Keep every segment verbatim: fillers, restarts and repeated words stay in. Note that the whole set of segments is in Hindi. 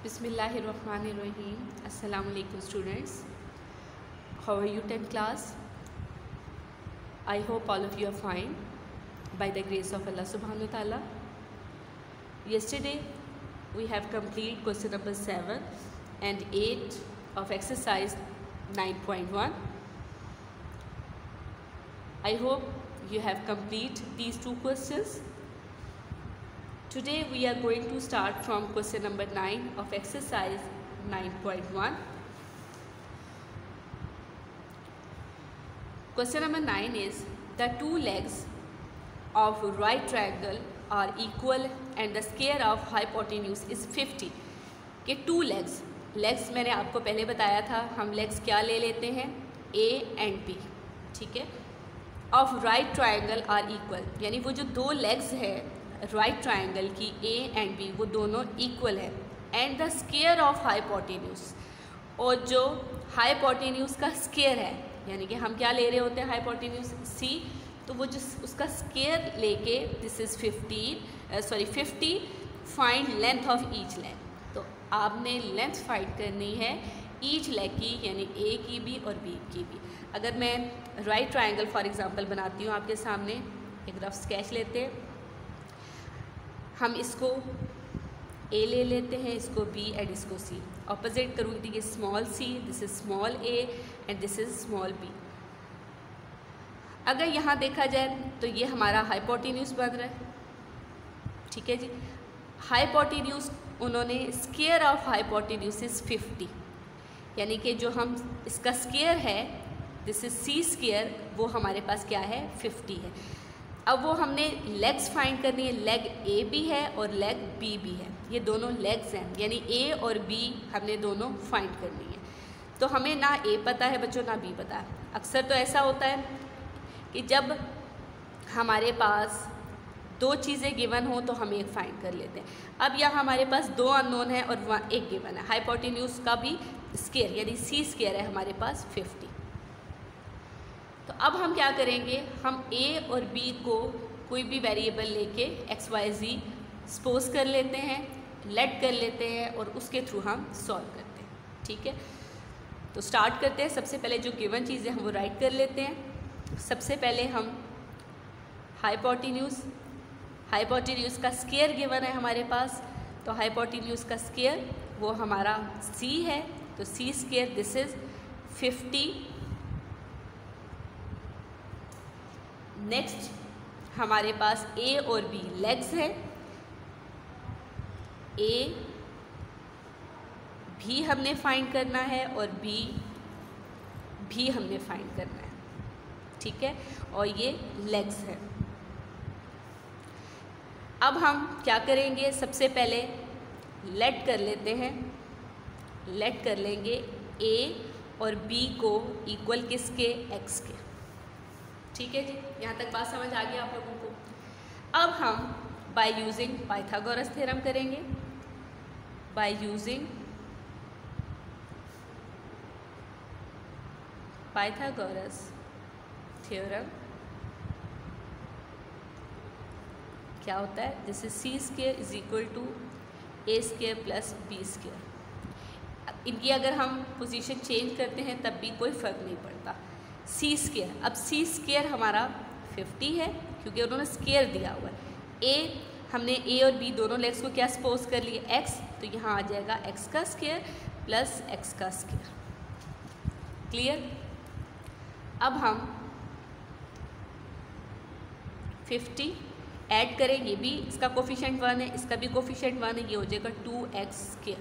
Bismillahirrahmanirrahim. Assalamu alaikum students. How are you tenth class? I hope all of you are fine by the grace of Allah subhanahu wa ta'ala. Yesterday we have completed question number seven and eight of exercise nine point one. I hope you have completed these two questions. Today we are going to start from question number nine of exercise nine point one. Question number nine is the two legs of right triangle are equal and the square of hypotenuse is fifty. के two legs legs मैंने आपको पहले बताया था, हम legs क्या ले लेते हैं A and B, ठीक है। of right triangle are equal यानी वो जो दो legs है राइट ट्राइंगल की ए एंड बी वो दोनों इक्वल है and the square of hypotenuse, और जो हाइपोटेन्यूज का स्क्वायर है यानी कि हम क्या ले रहे होते हैं हाइपोटेन्यूज सी, तो वो जो उसका स्क्वायर लेके this is fifteen sorry fifty find length of each leg. तो आपने लेंथ फाइंड करनी है ईच लेग की यानी ए की भी और बी की भी। अगर मैं राइट ट्राइंगल फॉर एग्जांपल बनाती हूँ आपके सामने, एक रफ स्केच लेते हैं, हम इसको A ले लेते हैं, इसको B एंड इसको C। ऑपोजिट करूँगी कि small c, this is small a and this is small b। अगर यहाँ देखा जाए तो ये हमारा हाइपोटेन्यूज बन रहा है, ठीक है जी। हाइपोटेन्यूज उन्होंने square of hypotenuse is fifty यानी कि जो हम इसका स्क्वायर है दिस इज c स्क्वायर, वो हमारे पास क्या है फिफ्टी है। अब वो हमने लेग्स फाइंड करनी है, लेग ए भी है और लेग बी भी है, ये दोनों लेग्स हैं यानी ए और बी हमने दोनों फाइंड करनी है। तो हमें ना ए पता है बच्चों ना बी पता है। अक्सर तो ऐसा होता है कि जब हमारे पास दो चीज़ें गिवन हो तो हम एक फाइंड कर लेते हैं। अब यहाँ हमारे पास दो अननोन है और वहाँ एक गिवन है, हाइपोटेन्यूज का भी स्क्वायर यानी सी स्क्वायर है हमारे पास फिफ्टी। तो अब हम क्या करेंगे, हम a और b को कोई भी वेरिएबल लेके एक्स वाई जी सपोज कर लेते हैं, लेट कर लेते हैं और उसके थ्रू हम सॉल्व करते हैं, ठीक है। तो स्टार्ट करते हैं। सबसे पहले जो गिवन चीज़ें हम वो राइट कर लेते हैं। सबसे पहले हम हाइपोटेन्यूज हाइपोटेन्यूज का स्क्वायर गिवन है हमारे पास, तो हाइपोटेन्यूज का स्क्वायर वो हमारा c है, तो c square this is fifty. Next हमारे पास ए और बी लेग्स है, ए भी हमने फाइंड करना है और बी भी हमने फाइंड करना है, ठीक है, और ये लेग्स है। अब हम क्या करेंगे, सबसे पहले लेट कर लेते हैं, लेट कर लेंगे ए और बी को इक्वल किसके एक्स के, ठीक है जी। यहाँ तक बात समझ आ गई आप लोगों को। अब हम बाय यूजिंग पाइथागोरस थ्योरम करेंगे। बाय यूजिंग पाइथागोरस थ्योरम क्या होता है, this is C square is equal to A square plus B square. इनकी अगर हम पोजीशन चेंज करते हैं तब भी कोई फ़र्क नहीं पड़ता। सी स्क्वायर, अब सी स्क्वायर हमारा फिफ्टी है क्योंकि उन्होंने स्क्वायर दिया हुआ है। ए हमने ए और बी दोनों लेग्स को क्या सपोज कर लिए एक्स, तो यहाँ आ जाएगा एक्स का स्क्वायर प्लस एक्स का स्क्वायर। क्लियर। अब हम फिफ्टी ऐड करें, ये भी इसका कोफिशिएंट वन है, इसका भी कोफिशिएंट वन है, ये हो जाएगा टू एक्स स्क्वायर।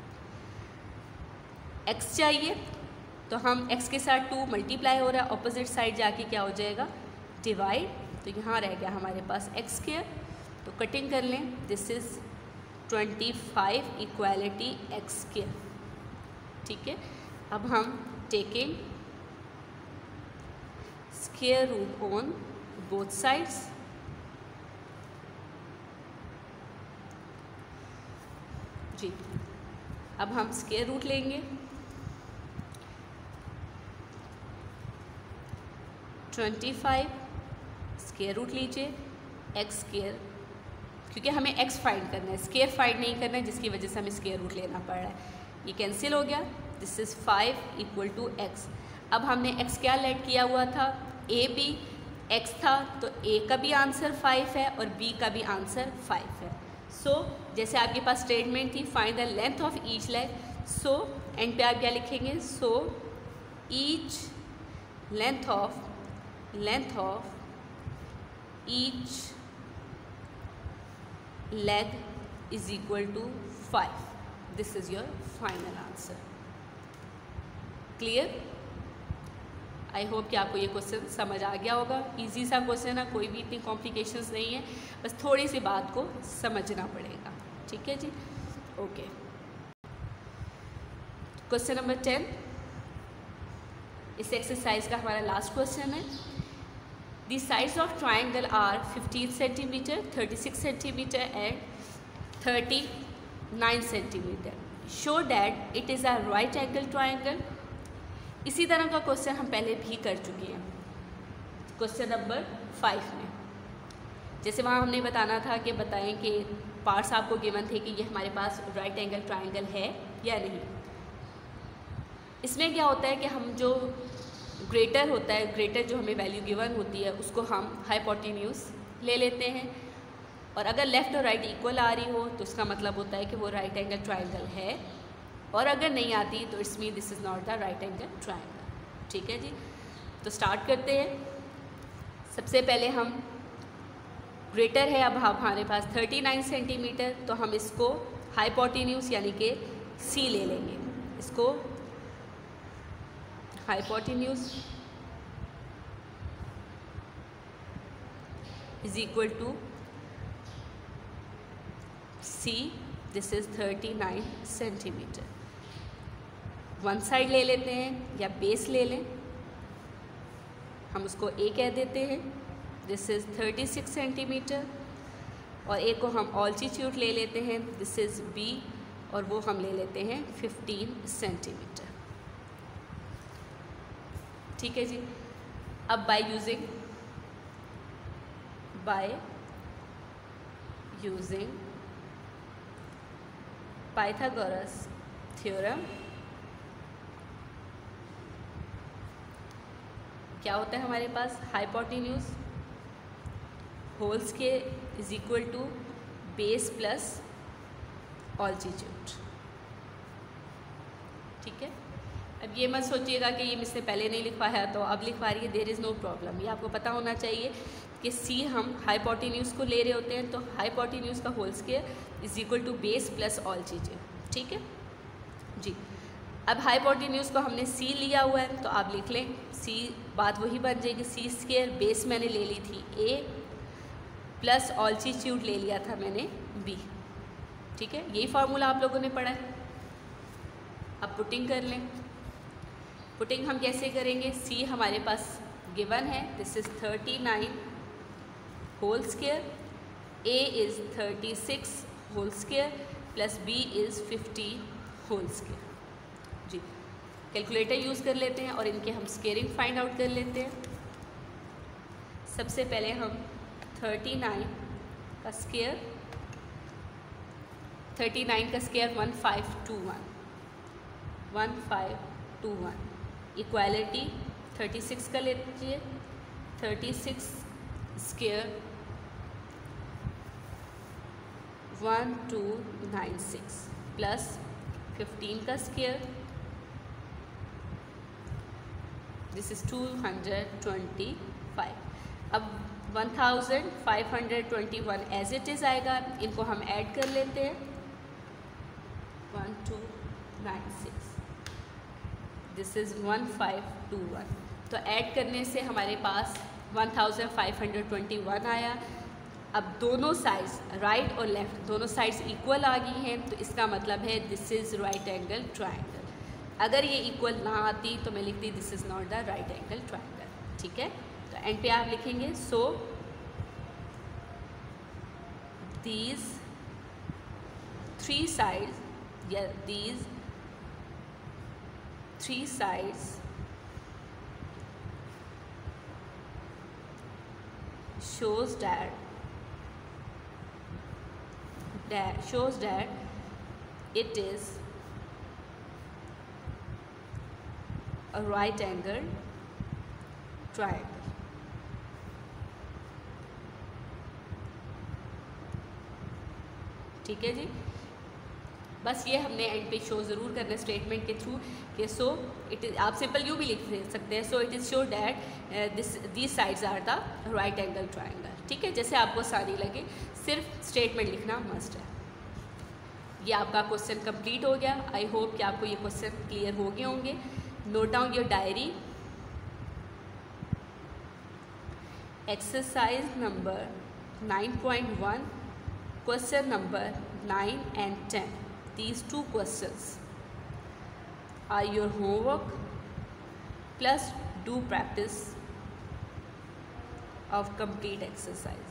एक्स चाहिए तो हम x के साथ टू मल्टीप्लाई हो रहा है, ऑपोजिट साइड जाके क्या हो जाएगा डिवाइड, तो यहाँ रह गया हमारे पास x स्क्वायर। तो कटिंग कर लें, this is twenty five equality X square, ठीक है। अब हम taking square root on both sides, जी। अब हम स्क्वायर रूट लेंगे, ट्वेंटी फाइव स्क्वायर रूट लीजिए, एक्स स्क्वायर क्योंकि हमें एक्स फाइंड करना है, स्केयर फाइंड नहीं करना है, जिसकी वजह से हमें स्केयर रूट लेना पड़ रहा है। ये कैंसिल हो गया, this is five equal to X. अब हमने एक्स क्या लेट किया हुआ था, ए बी एक्स था, तो ए का भी आंसर फाइव है और बी का भी आंसर फाइव है। सो so, जैसे आपके पास स्टेटमेंट थी find the length of each leg, so end पे आप क्या लिखेंगे, so each length of length of each leg is equal to five. This is your final answer. Clear? I hope कि आपको ये क्वेश्चन समझ आ गया होगा। इजी सा क्वेश्चन है, कोई भी इतनी कॉम्प्लिकेशंस नहीं है, बस थोड़ी सी बात को समझना पड़ेगा। ठीक है जी, ओके। क्वेश्चन नंबर टेन, इस एक्सरसाइज का हमारा लास्ट क्वेश्चन है। The sides of triangle are fifteen centimeter, thirty-six centimeter and thirty-nine centimeter. Show that it is a right angle triangle. इसी तरह का क्वेश्चन हम पहले भी कर चुके हैं क्वेश्चन नंबर फाइव में। जैसे वहाँ हमने बताना था कि बताएं कि पार्ट्स आपको गिवन थे कि ये हमारे पास राइट एंगल ट्राइंगल है या नहीं। इसमें क्या होता है कि हम जो ग्रेटर होता है, ग्रेटर जो हमें वैल्यू गिवन होती है उसको हम हाइपोटेन्यूज ले लेते हैं, और अगर लेफ़्ट और राइट इक्वल आ रही हो तो इसका मतलब होता है कि वो राइट एंगल ट्राइंगल है, और अगर नहीं आती तो it's mean this is not the right angle triangle. ठीक है जी, तो स्टार्ट करते हैं। सबसे पहले हम ग्रेटर है, अब हमारे पास उनतालीस सेंटीमीटर, तो हम इसको हाइपोटेन्यूज यानी कि सी ले लेंगे। इसको hypotenuse is equal to C. This is thirty-nine centimeter. One side ले लेते हैं या बेस ले लें, हम उसको A कह देते हैं। दिस इज़ thirty-six सेंटीमीटर, और A को हम ऑल्टीट्यूड ले लेते हैं, दिस इज़ B, और वो हम ले लेते हैं fifteen सेंटीमीटर। ठीक है जी। अब by using by using Pythagoras theorem क्या होता है हमारे पास, hypotenuse whole square is equal to base plus altitude. ठीक है, अब ये मत सोचिएगा कि ये मुझसे पहले नहीं लिखवाया तो अब लिखवा रही है, देयर इज़ नो प्रॉब्लम। ये आपको पता होना चाहिए कि सी हम हाइपोटेन्यूज को ले रहे होते हैं, तो हाइपोटेन्यूज का whole square is equal to base plus all चीज़ें। ठीक है जी। अब हाइपोटेन्यूज को हमने सी लिया हुआ है, तो आप लिख लें सी, बात वही बन जाएगी, सी स्क्वायर बेस मैंने ले ली थी ए, प्लस ऑल्टीट्यूड ले लिया था मैंने बी। ठीक है, यही फार्मूला आप लोगों ने पढ़ा है। अब पुटिंग कर लें। पुटिंग हम कैसे करेंगे, सी हमारे पास गिवन है, this is thirty nine whole square, A is thirty six whole square, plus B is fifty whole square. जी, कैलकुलेटर यूज़ कर लेते हैं और इनके हम स्केयरिंग फाइंड आउट कर लेते हैं। सबसे पहले हम थर्टी नाइन का स्क्वायर, थर्टी नाइन का square one five two one, one five two one, equality thirty six का ले लीजिए, thirty six square one two nine six, plus fifteen का square, this is two hundred twenty five. अब one thousand five hundred twenty one as it is आएगा, इनको हम ऐड कर लेते हैं, one two nine six, this is one five two one. तो ऐड करने से हमारे पास one thousand five hundred twenty one आया। अब दोनों साइड्स राइट और लेफ़्ट दोनों साइड्स इक्वल आ गई हैं, तो इसका मतलब है this is right angle triangle. अगर ये इक्वल ना आती तो मैं लिखती this is not the right angle triangle. ठीक है, तो एंड पे आप लिखेंगे सो दीज थ्री साइड्स या these three sides shows that that shows that it is a right angle triangle. ठीक है जी, बस ये हमने एंड पे शो ज़रूर करना है स्टेटमेंट के थ्रू कि सो इट इज़, आप सिंपल यू भी लिख सकते हैं, so it is show that this these sides are the right angle triangle. ठीक है, जैसे आपको आसानी लगे, सिर्फ स्टेटमेंट लिखना मस्ट है। ये आपका क्वेश्चन कंप्लीट हो गया। आई होप कि आपको ये क्वेश्चन क्लियर हो गए होंगे। Note down your diary. Exercise number nine point one, question number nine and ten. These two questions are your homework plus do practice of complete exercise.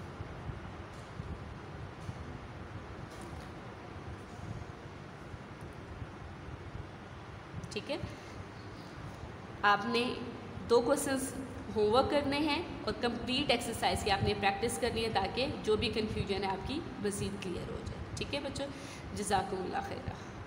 ठीक है, आपने दो क्वेश्चंस होमवर्क करने हैं और कंप्लीट एक्सरसाइज की आपने प्रैक्टिस करनी है ताकि जो भी कन्फ्यूजन है आपकी मज़ीद क्लियर हो जाए। ठीक है बच्चों, जज़ाकुमुल्लाह खैरा।